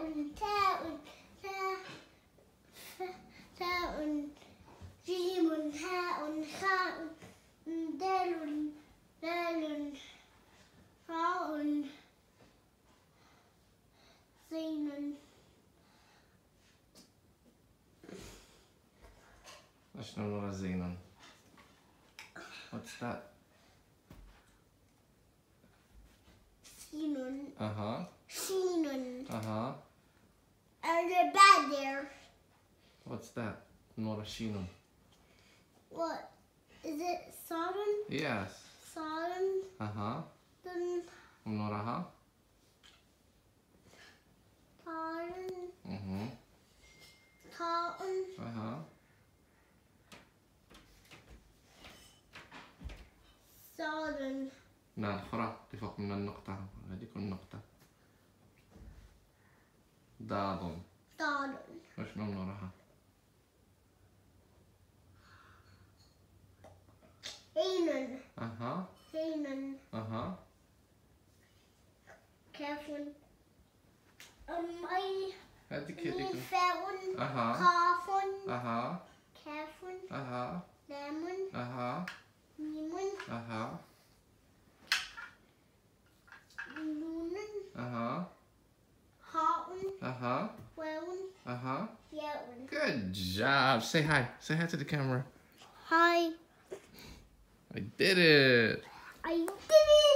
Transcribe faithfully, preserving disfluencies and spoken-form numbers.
تاء تاء تاء جيم هاء خاء دال دال راء زين. شنو ورا زين؟ What's that? سين. Uh-huh. سين. Uh-huh. And the bad there. What's that? Nora Shinun. What? Is it Sodom? Yes. Sodom? Uh-huh. Then Nora ha? Sodom? Mm-hmm. Cotton? Uh-huh. Sodom. لا الأخرى تفوق من النقطة، هذيك النقطة. ضاد. Sodom. وشنو من وراها؟ عين. أها. عين. أها. كاف. أم أي. هذيك هذيك. فاء. أها. قاف. أها. كاف. أها. لام. أها. ميم. أها. نون. أها. هاء. أها. واو. أها. ياء. Good job. Say hi. Say hi to the camera. Hi. I did it. I did it.